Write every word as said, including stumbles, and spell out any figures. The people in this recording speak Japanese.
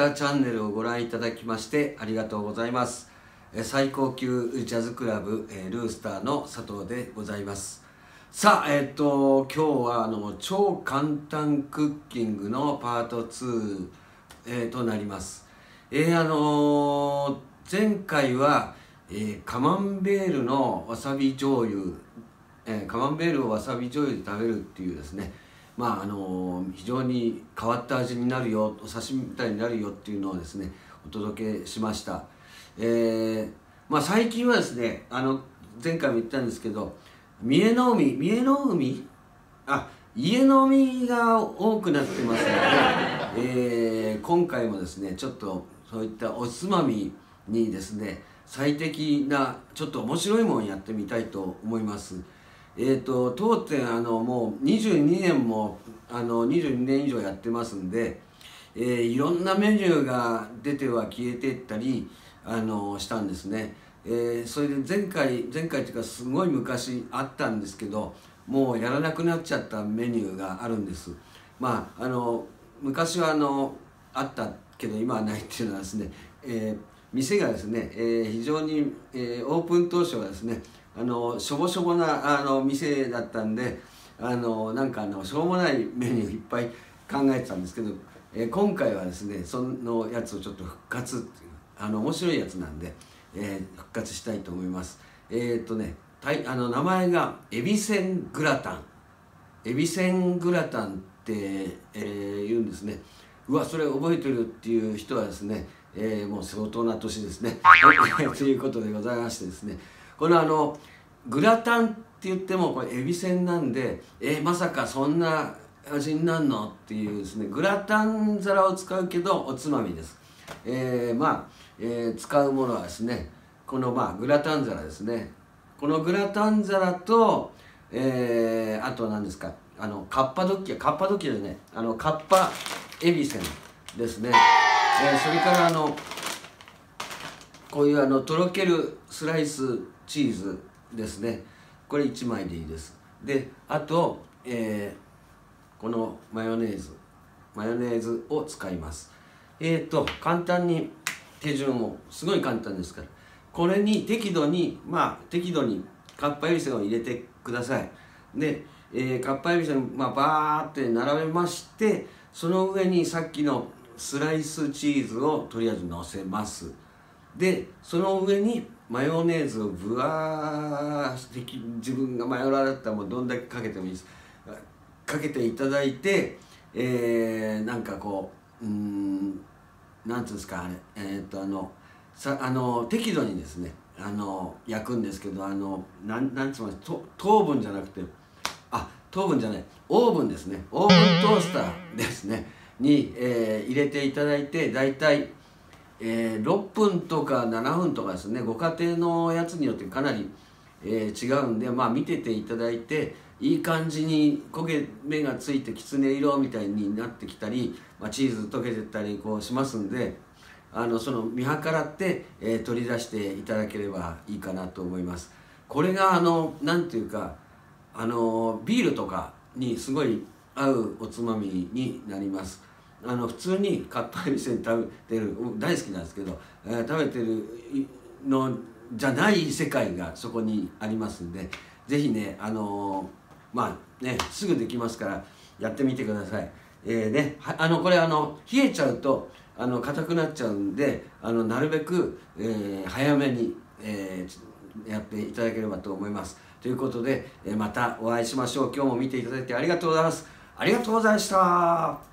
ターチャンネルをご覧いただきましてありがとうございます。最高級ジャズクラブルースターの佐藤でございます。さあ、えっと今日はあの超簡単クッキングのパートツー、えー、となります。えー、あのー、前回は、えー、カマンベールのわさび醤油、えー、カマンベールをわさび醤油で食べるっていうですね、まああの非常に変わった味になるよ、お刺身みたいになるよっていうのをですねお届けしました。えーまあ、最近はですね、あの前回も言ったんですけど、三重の海三重の海あ家飲みが多くなってますので、えー、今回もですねちょっとそういったおつまみにですね最適なちょっと面白いものをやってみたいと思います。えーと、当店あのもうにじゅうにねんもあのにじゅうにねん以上やってますんで、えー、いろんなメニューが出ては消えていったりあのしたんですね。えー、それで前回前回というかすごい昔あったんですけど、もうやらなくなっちゃったメニューがあるんです。まああの昔はあのあったけど今はないっていうのはですね、えー、店がですね、えー、非常に、えー、オープン当初はですねあのしょぼしょぼなあの店だったんで、あのなんかあのしょうもないメニューいっぱい考えてたんですけど、えー、今回はですねそのやつをちょっと復活っていうあの面白いやつなんで、えー、復活したいと思います。えー、っとねあの名前がエビせんグラタンエビせんグラタンって、えー、言うんですね。うわそれ覚えてるっていう人はですね、えー、もう相当な年ですねということでございましてですね、このあのグラタンって言ってもこれエビせんなんで、えー、まさかそんな味になるのっていうですね、グラタン皿を使うけどおつまみです。えー、まあ、えー、使うものはですねこのまあグラタン皿ですね。このグラタン皿と、えー、あと何ですか、あのカッパドッキカッパドッキですね、あのカッパエビせんですね。えー、それからあのこういうあのとろけるスライスチーズですね。これいちまいでいいです。であと、えー、このマヨネーズマヨネーズを使います。えーと簡単に手順もすごい簡単ですから、これに適度にまあ適度にカッパエビせんを入れてください。で、えー、カッパエビせん、まあ、バーって並べまして、その上にさっきのスライスチーズをとりあえずのせます。でその上にマヨネーズをぶわーして自分がマヨラーだったらもうどんだけかけてもいいです。かけていただいて、えー、なんかこううーんなんていうんですかあれえー、っとあのさあの適度にですねあの焼くんですけど、あのなんなんつうのと糖分じゃなくてあ糖分じゃないオーブンですね、オーブントースターですねに、えー、入れていただいて、だいたいえー、ろっぷんとかななふんとかですね、ご家庭のやつによってかなり、えー、違うんで、まあ見てていただいて、いい感じに焦げ目がついてきつね色みたいになってきたり、まあ、チーズ溶けてったりこうしますんで、あのその見計らって、えー、取り出していただければいいかなと思います。これがあのなんていうかあのビールとかにすごい合うおつまみになります。あの普通にカッパエビせん食べてる大好きなんですけど、えー、食べてるのじゃない世界がそこにありますんで、ぜひねあのー、まあねすぐできますからやってみてください。えー、ねあのこれあの冷えちゃうとあの硬くなっちゃうんで、あのなるべく、えー、早めに、えー、やっていただければと思います。ということで、えー、またお会いしましょう。今日も見ていただいてありがとうございます。ありがとうございました。